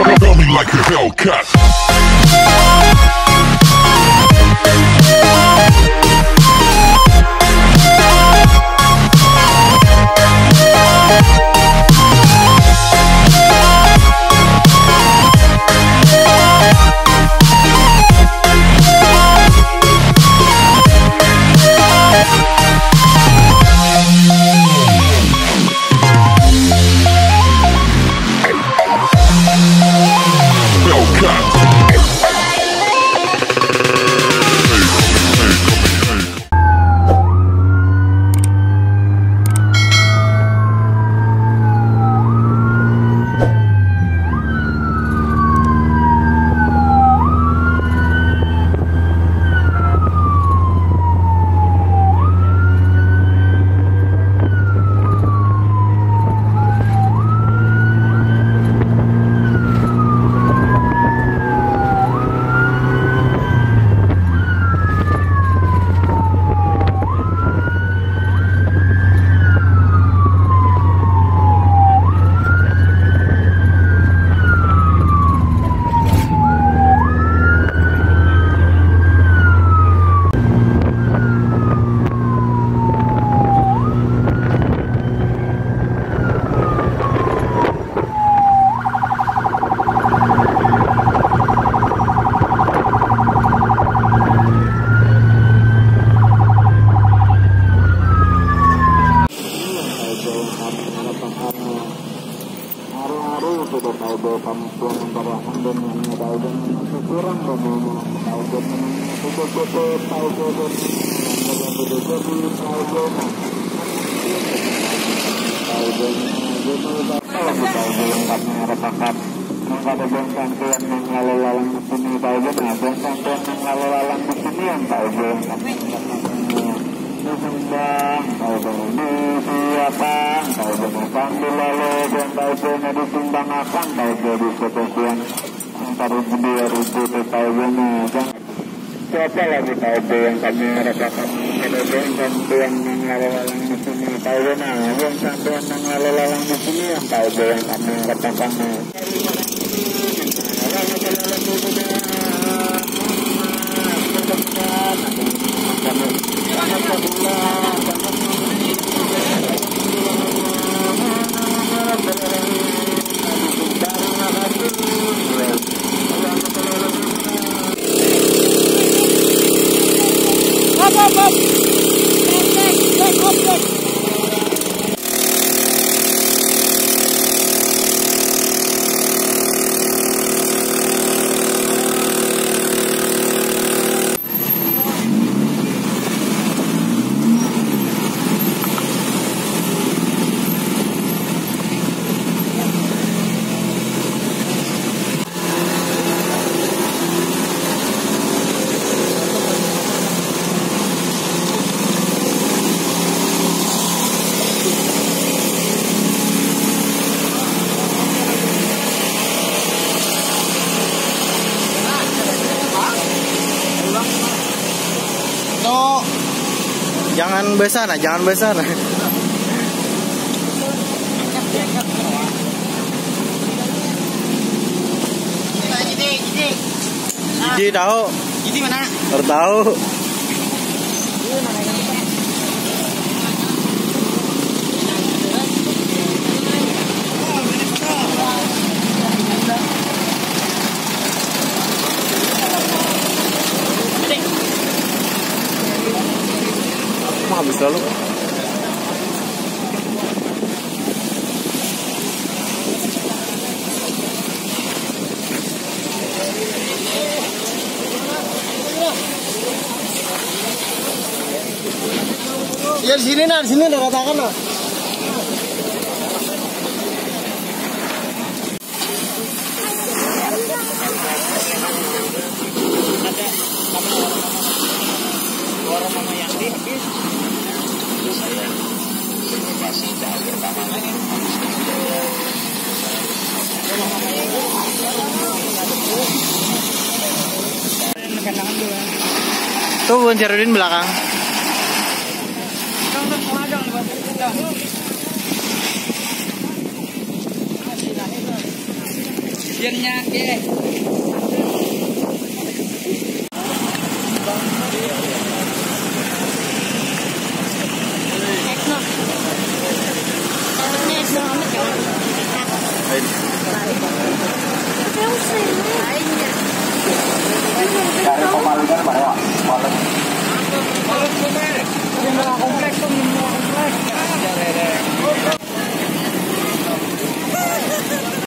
Feel me like a Hellcat. Siapa lagi tahu yang kami rasakan kemudian bantuan yang lalu-lalang di sini tahu yang bantuan yang lalu-lalang di sini yang tahu yang kami rasakan jangan besar. Jadi tahu. Jadi mana? Tahu. Habis lalu ya di sini udah ratakan lah. Orang mama yang di habis saya kasih tahap pertama tuh Bun Syarudin belakang. Yang nyake.